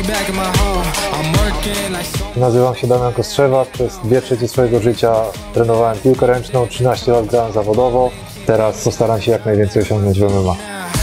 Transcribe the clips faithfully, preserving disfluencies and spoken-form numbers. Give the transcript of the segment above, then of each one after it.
Nazywam się Damian Kostrzewa. Przez dwie trzecie swojego życia trenowałem piłkę ręczną, trzynaście lat grałem zawodowo. Teraz postaram się jak najwięcej osiągnąć w M M A.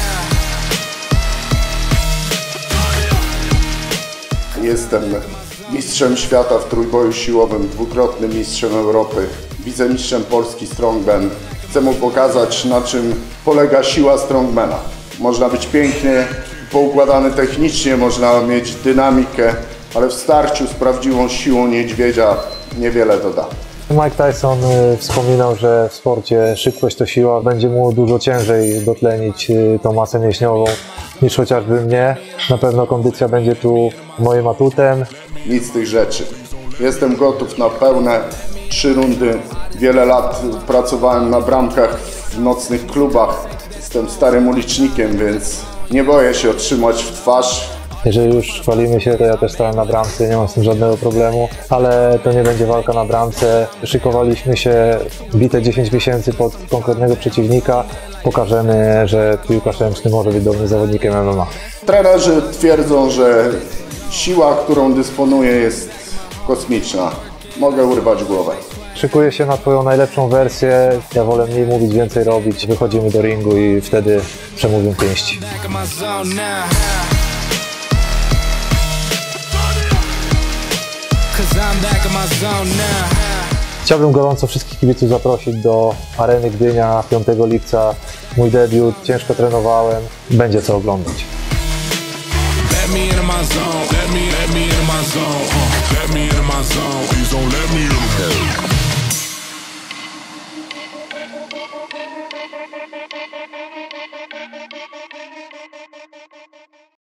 Jestem mistrzem świata w trójboju siłowym, dwukrotnym mistrzem Europy, wicemistrzem Polski strongman. Chcę mu pokazać, na czym polega siła strongmana. Można być pięknie poukładany technicznie, można mieć dynamikę, ale w starciu z prawdziwą siłą niedźwiedzia niewiele to da. Mike Tyson wspominał, że w sporcie szybkość to siła. Będzie mu dużo ciężej dotlenić tą masę mięśniową niż chociażby mnie. Na pewno kondycja będzie tu moim atutem. Nic z tych rzeczy. Jestem gotów na pełne trzy rundy. Wiele lat pracowałem na bramkach w nocnych klubach. Jestem starym ulicznikiem, więc nie boję się otrzymać w twarz. Jeżeli już chwalimy się, to ja też stałem na bramce, nie mam z tym żadnego problemu, ale to nie będzie walka na bramce. Szykowaliśmy się bite dziesięć miesięcy pod konkretnego przeciwnika. Pokażemy, że piłkarz ręczny może być dobrym zawodnikiem M M A. Trenerzy twierdzą, że siła, którą dysponuję, jest kosmiczna. Mogę urwać głowę. Szykuję się na twoją najlepszą wersję. Ja wolę mniej mówić, więcej robić. Wychodzimy do ringu i wtedy przemówią pięści. Chciałbym gorąco wszystkich kibiców zaprosić do Areny Gdynia piątego lipca. Mój debiut, ciężko trenowałem, będzie co oglądać. Let me in my zone, let me, let me in my zone, let me in my zone, please don't let me in.